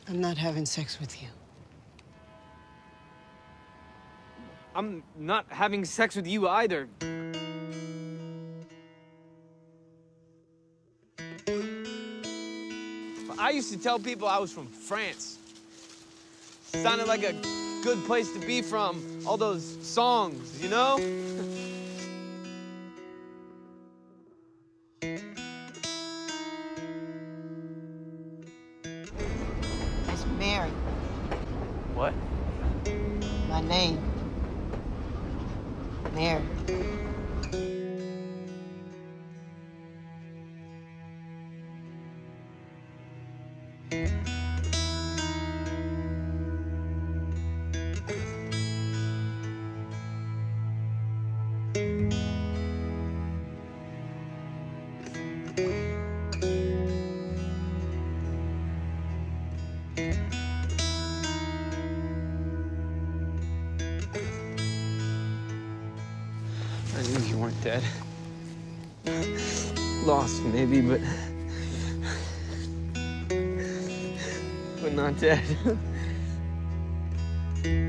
I'm not having sex with you. I'm not having sex with you either. I used to tell people I was from France. Sounded like a good place to be from. All those songs, you know? It's Mary. What? My name. Mary. I knew you weren't dead. Lost, maybe, but not dead.